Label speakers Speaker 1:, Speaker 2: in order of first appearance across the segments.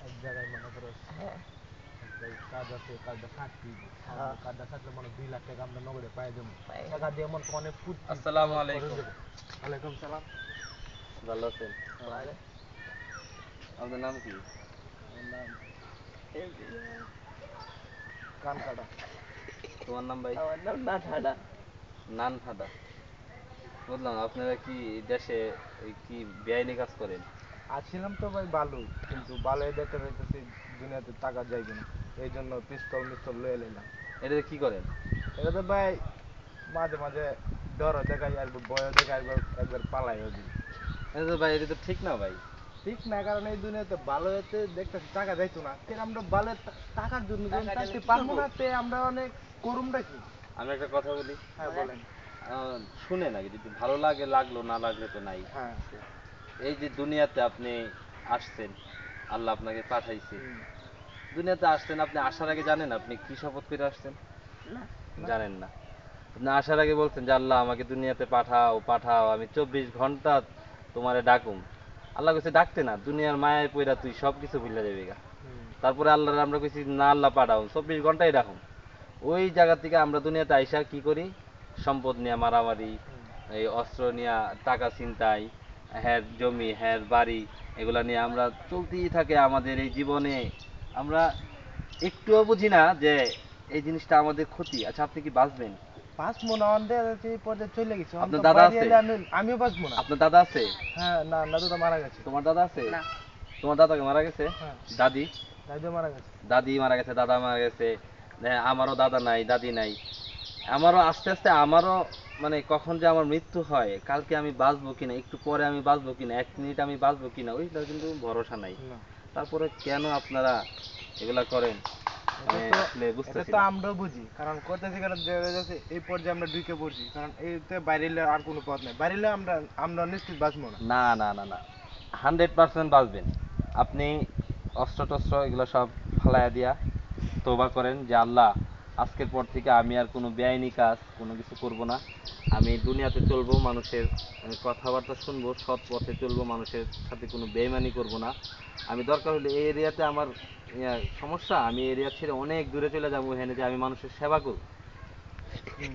Speaker 1: এক জায়গায় মনে করো
Speaker 2: হ্যাঁ
Speaker 1: একটা কাজ আছে, কাজটা সারতে দিব,
Speaker 2: হ্যাঁ
Speaker 1: কাজটা সারলে মানে 2 লাখ টাকা আমরা নগদে পাই যাবো।
Speaker 2: পাই
Speaker 1: টাকা দিয়ে মনে করো অনেক ফুর্তি
Speaker 3: আসসালামু
Speaker 1: খরচ
Speaker 3: আলাইকুম।
Speaker 1: যাবে। ওয়ালাইকুম সালাম।
Speaker 3: ভালো আছেন?
Speaker 2: ভালো
Speaker 3: আপনার নাম কি?
Speaker 1: আমার নাম কান কাটা।
Speaker 3: তোমার নাম ভাই?
Speaker 2: আমার নাম না ঠাডা
Speaker 3: নানফাদা। বুঝলাম, আপনারা কি দেশে কি বেআইনি কাজ করেন?
Speaker 1: আসছিলাম তো ভাই ভালোই, কিন্তু ভালোই দেখতে পাইতেছি দুনিয়াতে টাকা যাইবে না, এই জন্য পিস্তল মিস্তল লয়ে নিলাম।
Speaker 3: এটাতে কি করেন?
Speaker 1: এটা তো ভাই মাঝে মাঝে ডর দেখাই, একবার ভয় দেখাই, একবার পালাইও দিই।
Speaker 3: এটা তো ভাই, এটা তো ঠিক না ভাই।
Speaker 1: ঠিক না, কারণ এই দুনিয়াতে ভালো হতে দেখতেছি টাকা যাইতো না, তে আমরা ভালো টাকার জন্য যখন
Speaker 2: টাকা গেলে
Speaker 1: চাইতে
Speaker 2: কি
Speaker 1: পারবো
Speaker 2: করবো
Speaker 1: না, তে আমরা অনেক করুমটা কি।
Speaker 3: আমি একটা কথা বলি,
Speaker 1: হ্যাঁ
Speaker 2: বলেন
Speaker 1: বলেন।
Speaker 3: শুনে নাকি, যদি ভালো লাগে লাগলো, না লাগলে তো নাই।
Speaker 1: হ্যাঁ।
Speaker 3: এই যে দুনিয়াতে আপনি আসছেন, আল্লাহ আপনাকে পাঠাইছে,
Speaker 1: হুম।
Speaker 3: দুনিয়াতে আসছেন, আপনি আসার আগে জানেন আপনি কি শপথ করে আসছেন?
Speaker 2: না
Speaker 1: না।
Speaker 3: জানেন না। আপনি আসার আগে বলছেন যে আল্লাহ আমাকে দুনিয়াতে পাঠাও পাঠাও, আমি 24 ঘন্টা তোমারে ডাকুম। আল্লাহ কইছে ডাকতে না, দুনিয়ার মায়ায় পইরা তুই সব কিছু ভুলে যাবি গা।
Speaker 1: হুম।
Speaker 3: তারপরে আল্লাহর আমরা কইছি না আল্লাহ পাঠাও, 24 ঘন্টাই ডাকুম। ওই জায়গা থেকে আমরা দুনিয়াতে আইসা কি করি? সম্পদ নিয়ে মারামারি,
Speaker 1: হুম।
Speaker 3: এই অস্ত্র নিয়ে টাকা ছিনতাই, হ্যার জমি হ্যার বাড়ি, এগুলা নিয়ে আমরা চলতেই থাকে আমাদের এই জীবনে। আমরা একটুও বুঝি না যে এই জিনিসটা আমাদের ক্ষতি। আচ্ছা, আপনি কি বাঁচবেন?
Speaker 1: পাঁচ মন আমাদের এই পর্যায়ে চলে গেছে, অন্ত
Speaker 3: আপনার দাদা
Speaker 1: বাইরে
Speaker 3: আছে?
Speaker 1: এলে আমিও বাঁচবো না।
Speaker 3: আপনার দাদা আছে?
Speaker 1: হ্যাঁ, না দাদু তো মারা গেছে।
Speaker 3: তোমার দাদা আছে?
Speaker 2: না
Speaker 3: তোমার দাদাকে মারা গেছে?
Speaker 1: হ্যাঁ,
Speaker 3: দাদি?
Speaker 1: দাদু মারা গেছে।
Speaker 3: দাদি মারা গেছে, দাদা মারা গেছে। হ্যাঁ, আমারও দাদা নাই, দাদি নাই। আমারও আস্তে আস্তে আমারও মানে কখন যে আমার মৃত্যু হয়, কালকে আমি বাঁচবো কিনা, একটু পরে আমি বাঁচবো কিনা, 1 মিনিট আমি বাঁচবো কিনা, ওইটার কিন্তু ভরসা নাই।
Speaker 1: না,
Speaker 3: তারপরে কেন আপনারা এগুলা করেন
Speaker 1: এটা
Speaker 3: আমি
Speaker 1: তো
Speaker 3: আসলে
Speaker 1: এটা
Speaker 3: বুঝতেছি
Speaker 1: তো
Speaker 3: না।
Speaker 1: আমরাও বুঝি, কারণ করতেছি, কারণ যে যাচ্ছে এই পর্যায়ে আমরা ঢুকে পড়ছি, কারণ এইতে বাইরে এলে আর কোনো পথ নাই, বাইরে এলে আমরা নিশ্চিত বাঁচবো না।
Speaker 3: না না না না, 100% বাঁচবেন। আপনি অস্ত্র টস্ত্র এগুলো সব ফালাইয়া দিয়া তওবা করেন যে আল্লাহ, আজকের পর থেকে আমি আর কোনো বেআইনি কাজ কোনো কিছু করব না। আমি দুনিয়াতে চলবো, মানুষের কথাবার্তা শুনবো, সৎ পথে চলবো, মানুষের সাথে কোনো বেইমানি করব না। আমি দরকার হলে এই এরিয়াতে আমার সমস্যা, আমি এরিয়া ছেড়ে অনেক দূরে চলে যাবো, এখানে যে আমি মানুষের সেবা করব।
Speaker 1: হুম।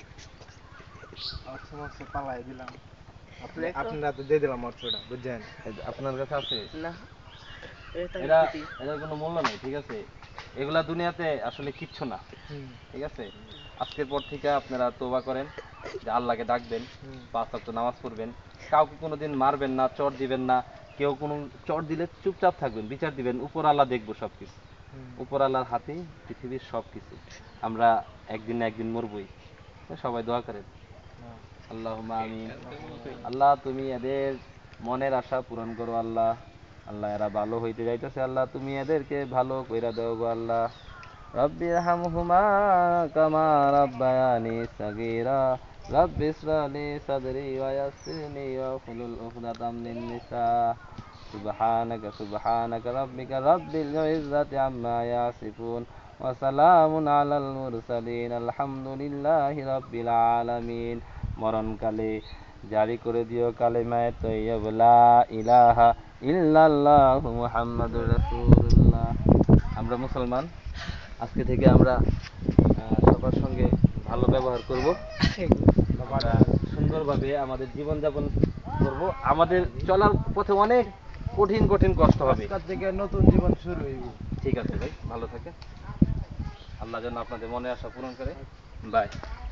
Speaker 1: অর্থ মর্থ পালাই দিলাম,
Speaker 2: দেখো
Speaker 1: আপনারা তো দিয়ে দিলাম অর্থটা, বুঝছেন?
Speaker 3: আপনার কাছে আছে?
Speaker 2: না এটা
Speaker 3: এরা,
Speaker 2: ক্ষতি
Speaker 3: এটার কোনো মূল্য নেই, ঠিক আছে? এগুলা দুনিয়াতে আসলে কিচ্ছু না,
Speaker 1: হুম।
Speaker 3: ঠিক আছে? আজকের পর থেকে আপনারা তওবা করেন, যে আল্লাহকে ডাকবেন,
Speaker 1: হুম।
Speaker 3: 5 ওয়াক্ত নামাজ পড়বেন, কাউকে কোনোদিন মারবেন না, চট দিবেন না। কেউ কোনো চট দিলে চুপচাপ থাকবেন, বিচার দিবেন, উপর আল্লাহ দেখবো সবকিছু।
Speaker 1: হুম।
Speaker 3: উপর আল্লাহর হাতেই পৃথিবীর সবকিছু। আমরা একদিন না একদিন মরবই। সবাই দোয়া করেন।
Speaker 1: হ্যাঁ।
Speaker 3: আল্লাহুম্মা আমিন।
Speaker 1: আল্লাহুম্মা
Speaker 3: আল্লাহ তুমি এদের মনের আশা পূরণ করো আল্লাহ। আল্লাহ এরা ভালো হইতে যাইতেছে, আল্লাহ তুমি এদেরকে ভালো কইরা দাও গো আল্লাহ। রব্বি রহমহুমা কামা রাব্বায়ানি সাগীরা। রব্বি ইশরাহ লি সাদরি ওয়া ইয়াসসিরনি ওয়াহলুল উকদাতাম মিন লিসানি। সুবহানাকা সুবহানাকা রাব্বিকা রাব্বিল ইজ্জাতি আম্মা ইয়াসিফুন ওয়া সালামুন আলাল মুরসালিন আলহামদুলিল্লাহি রাব্বিল আলামিন। মরণকালে জারি করে দিও কালেমায়ে তৈয়্যিবা লা ইলাহা ইল্লাল্লাহু মুহাম্মাদুর রাসূলুল্লাহ। আমরা মুসলমান, আজকে থেকে আমরা সবার সঙ্গে ভালো ব্যবহার করব। আমরা সুন্দরভাবে আমাদের জীবনযাপন করব। আমাদের চলার পথে অনেক কঠিন কঠিন কষ্ট হবে।
Speaker 1: আজকাল থেকে নতুন জীবন শুরু হইব।
Speaker 3: ঠিক আছে ভাই, ভালো থাকেন। আল্লাহ যেন আপনাদের মনে আশা পূরণ করে। বাই।